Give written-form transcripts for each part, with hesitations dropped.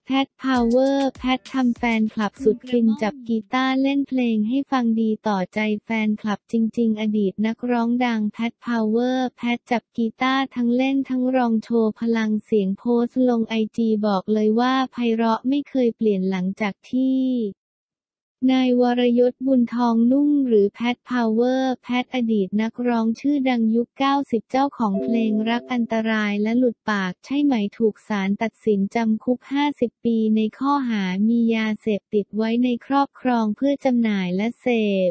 แพทพาวเวอร์แพททำแฟนคลับสุดฟินจับกีตาร์เล่นเพลงให้ฟังดีต่อใจแฟนคลับจริงๆอดีตนักร้องดังแพทพาวเวอร์แพทจับกีตาร์ทั้งเล่นทั้งร้องโชว์พลังเสียงโพสต์ลงไอจีบอกเลยว่าไพเราะไม่เคยเปลี่ยนหลังจากที่นายวรยศบุญทองนุ่มหรือแพทพาวเวอร์แพทอดีตนักร้องชื่อดังยุค 90 เจ้าของเพลงรักอันตรายและหลุดปากใช่ไหมถูกศาลตัดสินจำคุก 50 ปีในข้อหามียาเสพติดไว้ในครอบครองเพื่อจำหน่ายและเสพ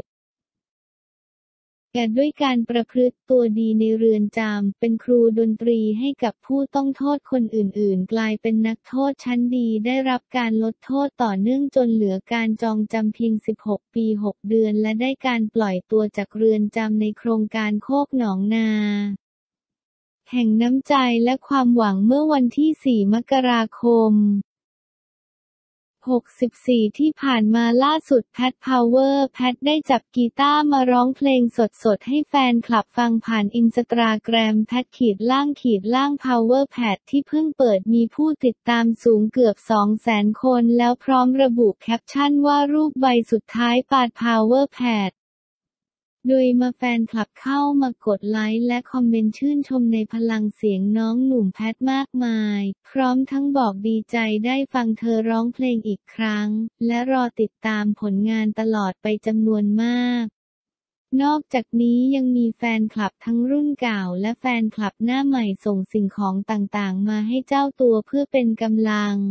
ด้วยการประพฤติตัวดีในเรือนจำเป็นครูดนตรีให้กับผู้ต้องโทษคนอื่นๆกลายเป็นนักโทษชั้นดีได้รับการลดโทษต่อเนื่องจนเหลือการจองจำเพียง 16 ปี 6 เดือนและได้การปล่อยตัวจากเรือนจำในโครงการโคกหนองนาแห่งน้ำใจและความหวังเมื่อวันที่ 4 มกราคม 64 ที่ผ่านมาล่าสุดแพทพาวเวอร์แพทได้จับกีตาร์มาร้องเพลงสดๆให้แฟนคลับฟังผ่านอินสตาแกรมแพทพาวเวอร์แพทที่เพิ่งเปิดมีผู้ติดตามสูงเกือบ 200,000 คนแล้วพร้อมระบุแคปชั่นว่ารูปใบสุดท้ายปาดพาวเวอร์แพทโดยแฟนคลับเข้ามากดไลค์และคอมเมนต์ชื่นชมในพลังเสียงน้องหนุ่มแพทมากมายพร้อมทั้งบอกดีใจได้ฟังเธอร้องเพลงอีกครั้งและรอติดตามผลงานตลอดไปจำนวนมากนอกจากนี้ยังมีแฟนคลับทั้งรุ่นเก่าและแฟนคลับหน้าใหม่ส่งสิ่งของต่างๆมาให้เจ้าตัวเพื่อเป็นกำลัง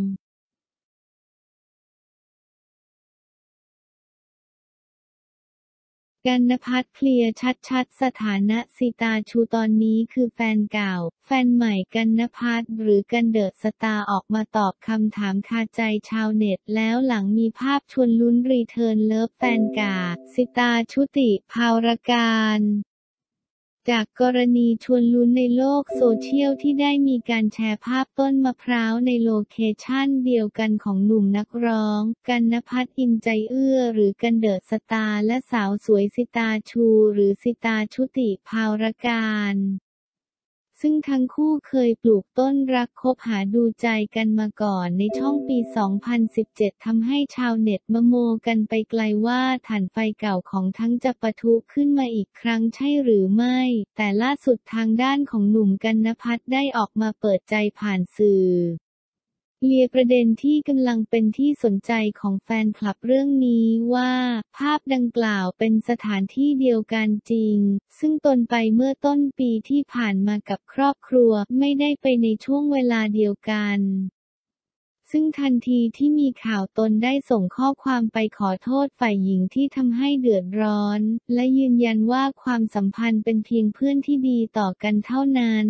กันณภัทรเคลียร์ชัดๆสถานะสิตาชูตอนนี้คือแฟนเก่าแฟนใหม่กันณภัทรหรือกันเดอะสตาร์ออกมาตอบคำถามคาใจชาวเน็ตแล้วหลังมีภาพชวนลุ้นรีเทิร์นเลิฟแฟนเก่าสิตาชุติภาวรการจากกรณีชวนลุ้นในโลกโซเชียลที่ได้มีการแชร์ภาพต้นมะพร้าวในโลเคชั่นเดียวกันของหนุ่มนักร้องกันณภัทรอินใจเอื้อหรือกันเดอะสตาร์และสาวสวยสิตาชูหรือสิตาชุติภาวรการซึ่งทั้งคู่เคยปลูกต้นรักคบหาดูใจกันมาก่อนในช่องปี 2017 ทำให้ชาวเน็ตมโมกันไปไกลว่าถ่านไฟเก่าของทั้งจะปะทุขึ้นมาอีกครั้งใช่หรือไม่แต่ล่าสุดทางด้านของหนุ่มกันณภัทรได้ออกมาเปิดใจผ่านสื่อเคลียร์ประเด็นที่กำลังเป็นที่สนใจของแฟนคลับเรื่องนี้ว่าภาพดังกล่าวเป็นสถานที่เดียวกันจริงซึ่งตนไปเมื่อต้นปีที่ผ่านมากับครอบครัวไม่ได้ไปในช่วงเวลาเดียวกันซึ่งทันทีที่มีข่าวตนได้ส่งข้อความไปขอโทษฝ่ายหญิงที่ทำให้เดือดร้อนและยืนยันว่าความสัมพันธ์เป็นเพียงเพื่อนที่ดีต่อกันเท่านั้น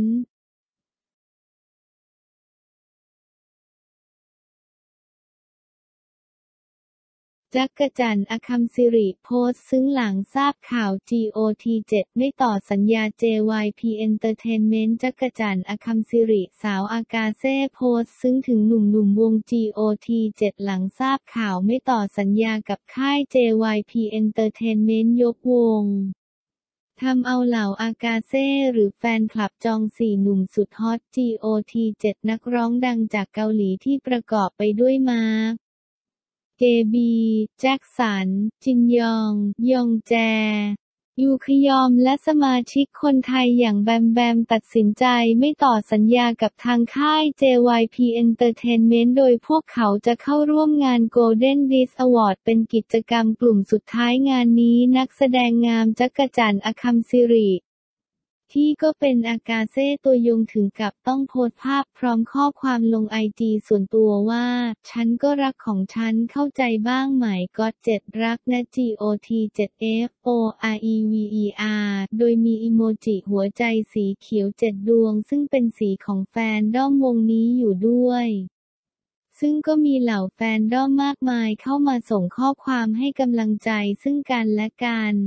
จักจั่นอคัมสิริโพสต์ซึ้งหลังทราบข่าว GOT7 ไม่ต่อสัญญา JYP Entertainment จักจั่นอคัมสิริสาวอากาเซ่โพสต์ซึ้งถึงหนุ่มๆวง GOT7 หลังทราบข่าวไม่ต่อสัญญากับค่าย JYP Entertainment ยกวงทำเอาเหล่าอากาเซ่หรือแฟนคลับจอง4หนุ่มสุดฮอต GOT7 นักร้องดังจากเกาหลีที่ประกอบไปด้วยมาร์คเกบี แจ็คสัน จินยอง ยองแจ ยูคยอมและสมาชิกคนไทยอย่างแบมแบมตัดสินใจไม่ต่อสัญญากับทางค่าย JYP Entertainment โดยพวกเขาจะเข้าร่วมงาน Golden Disc Award เป็นกิจกรรมกลุ่มสุดท้ายงานนี้นักแสดงงามจักจั่นอคัมสิริที่ก็เป็นอากาเซ่ตัวยงถึงกับต้องโพสต์ภาพพร้อมข้อความลงไอจีส่วนตัวว่าฉันก็รักของฉันเข้าใจบ้างไหมก็7รักนะ GOT7FOREVER โดยมีอิโมจิหัวใจสีเขียว7ดวงซึ่งเป็นสีของแฟนด้อมวงนี้อยู่ด้วยซึ่งก็มีเหล่าแฟนด้อมมากมายเข้ามาส่งข้อความให้กำลังใจซึ่งกันและกัน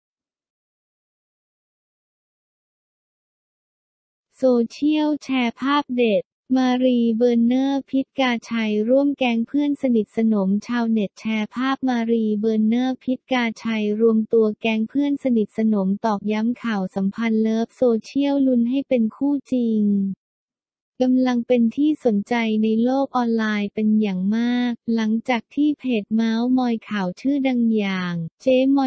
โซเชียลแชร์ภาพเด็ดมารีเบอร์เนอร์พิตกาชัยร่วมแก๊งเพื่อนสนิทสนมชาวเน็ตแชร์ภาพมารีเบอร์เนอร์พิตกาชัยรวมตัวแก๊งเพื่อนสนิทสนมตอกย้ำข่าวสัมพันธ์เลิฟโซเชียลลุ้นให้เป็นคู่จริงกำลังเป็นที่สนใจในโลกออนไลน์เป็นอย่างมากหลังจากที่เพจเมาส์มอยข่าวชื่อดังอย่างเจ๊มอย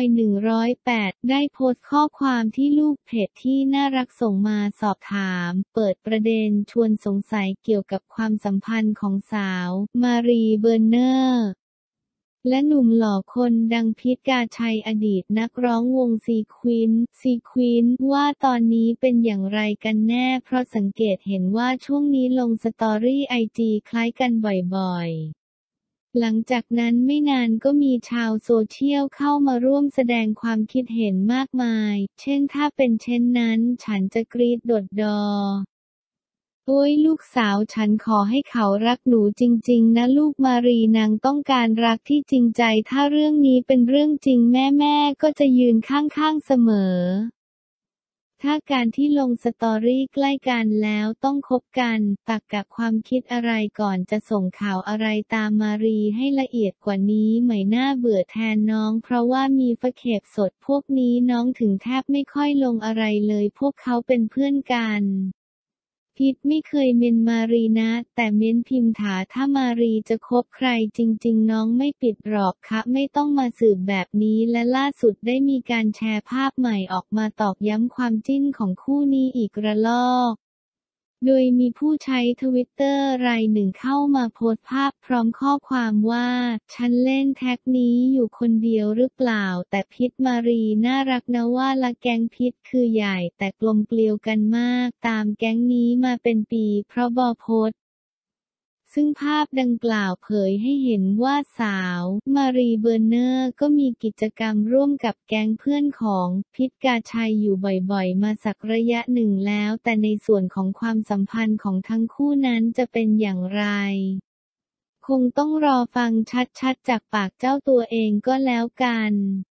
108ได้โพสต์ข้อความที่ลูกเพจที่น่ารักส่งมาสอบถามเปิดประเด็นชวนสงสัยเกี่ยวกับความสัมพันธ์ของสาวมารีเบอร์เนอร์และหนุ่มหล่อคนดังพิษกาชัยอดีตนักร้องวงซีควินว่าตอนนี้เป็นอย่างไรกันแน่เพราะสังเกตเห็นว่าช่วงนี้ลงสตอรี่ไอจีคล้ายกันบ่อยๆหลังจากนั้นไม่นานก็มีชาวโซเชียลเข้ามาร่วมแสดงความคิดเห็นมากมายเช่นถ้าเป็นเช่นนั้นฉันจะกรี๊ดโดดดอโอ้ยลูกสาวฉันขอให้เขารักหนูจริงๆนะลูกมารีนางต้องการรักที่จริงใจถ้าเรื่องนี้เป็นเรื่องจริงแม่ก็จะยืนข้างๆเสมอถ้าการที่ลงสตอรี่ใกล้กันแล้วต้องคบกันตักกะความคิดอะไรก่อนจะส่งข่าวอะไรตามมารีให้ละเอียดกว่านี้ไม่น่าเบื่อแทนน้องเพราะว่ามีฟะเข็บสดพวกนี้น้องถึงแทบไม่ค่อยลงอะไรเลยพวกเขาเป็นเพื่อนกันพิษไม่เคยเมนมารีนะแต่เม้นพิมถาถ้ามารีจะคบใครจริงๆน้องไม่ปิดหรอกคะไม่ต้องมาสืบแบบนี้และล่าสุดได้มีการแชร์ภาพใหม่ออกมาตอกย้ำความจิ้นของคู่นี้อีกระลอกโดยมีผู้ใช้ทวิตเตอร์รายหนึ่งเข้ามาโพสต์ภาพพร้อมข้อความว่าฉันเล่นแท็กนี้อยู่คนเดียวหรือเปล่าแต่พิษมารีน่ารักนะว่าละแก๊งพิษคือใหญ่แต่กลมเกลียวกันมากตามแก๊งนี้มาเป็นปีเพราะบอโพสต์ซึ่งภาพดังกล่าวเผยให้เห็นว่าสาวมารีเบอร์เนอร์ก็มีกิจกรรมร่วมกับแก๊งเพื่อนของพิษกาชัยอยู่บ่อยๆมาสักระยะหนึ่งแล้วแต่ในส่วนของความสัมพันธ์ของทั้งคู่นั้นจะเป็นอย่างไรคงต้องรอฟังชัดๆจากปากเจ้าตัวเองก็แล้วกัน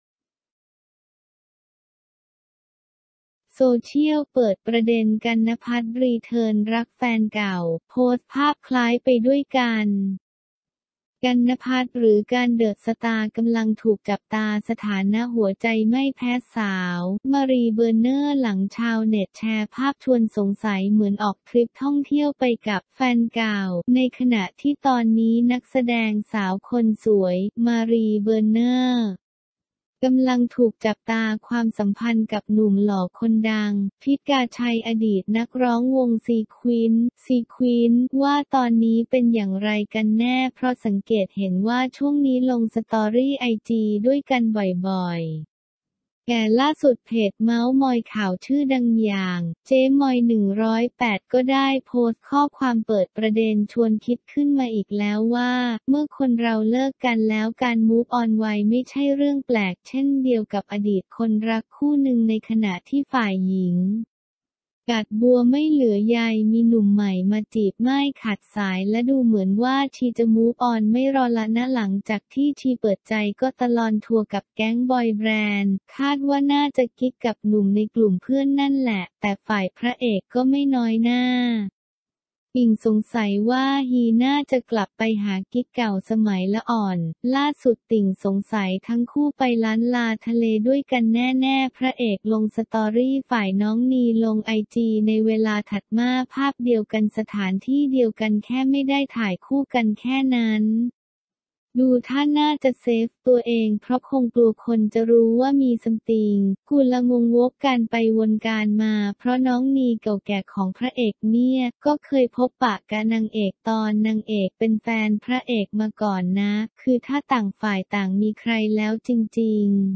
โซเชียลเปิดประเด็นกันณภัทรรีเทิร์นรักแฟนเก่าโพสต์ภาพคล้ายไปด้วยกันกันณภัทรหรือการเดอะสตาร์กำลังถูกจับตาสถานะหัวใจไม่แพ้สาวมารีเบอร์เนอร์หลังชาวเน็ตแชร์ภาพชวนสงสัยเหมือนออกทริปท่องเที่ยวไปกับแฟนเก่าในขณะที่ตอนนี้นักแสดงสาวคนสวยมารีเบอร์เนอร์กำลังถูกจับตาความสัมพันธ์กับหนุ่มหล่อคนดังพิษกาชัยอดีตนักร้องวงซีควินว่าตอนนี้เป็นอย่างไรกันแน่เพราะสังเกตเห็นว่าช่วงนี้ลงสตอรี่ไอจีด้วยกันบ่อยๆแก่ล่าสุดเพจเมาส์มอยข่าวชื่อดังอย่างเจ๊มอย108ก็ได้โพสต์ข้อความเปิดประเด็นชวนคิดขึ้นมาอีกแล้วว่าเมื่อคนเราเลิกกันแล้วการมูฟออนไวไม่ใช่เรื่องแปลกเช่นเดียวกับอดีตคนรักคู่หนึ่งในขณะที่ฝ่ายหญิงกัดบัวไม่เหลือใยมีหนุ่มใหม่มาจีบไม่ขาดสายและดูเหมือนว่าชีจะมูฟออนไม่รอละนะหลังจากที่ชีเปิดใจก็ตะลอนทัวร์กับแก๊งบอยแบนด์คาดว่าน่าจะกิ๊กกับหนุ่มในกลุ่มเพื่อนนั่นแหละแต่ฝ่ายพระเอกก็ไม่น้อยหน้าปิ่งสงสัยว่าฮีน่าจะกลับไปหากิ๊กเก่าสมัยละอ่อนล่าสุดติ่งสงสัยทั้งคู่ไปล้านลาทะเลด้วยกันแน่ๆพระเอกลงสตอรี่ฝ่ายน้องนีลงไอจีในเวลาถัดมาภาพเดียวกันสถานที่เดียวกันแค่ไม่ได้ถ่ายคู่กันแค่นั้นดูท่าน่าจะเซฟตัวเองเพราะคงกลัวคนจะรู้ว่ามีซัมติงกูละงงวกกันไปวนการมาเพราะน้องนีเก่าแก่ของพระเอกเนี่ยก็เคยพบปะกับนางเอกตอนนางเอกเป็นแฟนพระเอกมาก่อนนะคือถ้าต่างฝ่ายต่างมีใครแล้วจริงๆ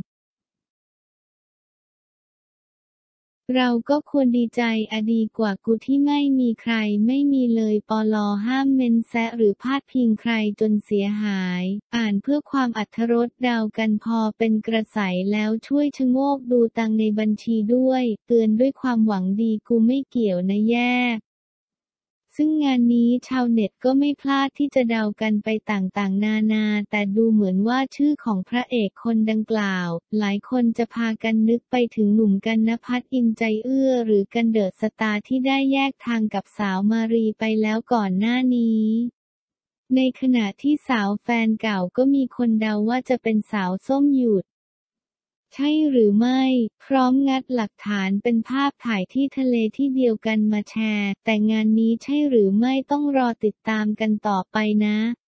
เราก็ควรดีใจดีกว่ากูที่ไม่มีใครไม่มีเลยปลห้ามเม้นแซะหรือพาดพิงใครจนเสียหายอ่านเพื่อความอรรถรสเดากันพอเป็นกระแสแล้วช่วยชะโงกดูตังในบัญชีด้วยเตือนด้วยความหวังดีกูไม่เกี่ยวนะแย่ซึ่งงานนี้ชาวเน็ตก็ไม่พลาดที่จะเดากันไปต่างๆนานาแต่ดูเหมือนว่าชื่อของพระเอกคนดังกล่าวหลายคนจะพากันนึกไปถึงหนุ่มกันณภัทรอินใจเอื้อหรือกันเดอะสตาร์ที่ได้แยกทางกับสาวมารีไปแล้วก่อนหน้านี้ในขณะที่สาวแฟนเก่าก็มีคนเดาว่าจะเป็นสาวส้มหยุดใช่หรือไม่ พร้อมงัดหลักฐานเป็นภาพถ่ายที่ทะเลที่เดียวกันมาแชร์ แต่งานนี้ใช่หรือไม่ต้องรอติดตามกันต่อไปนะ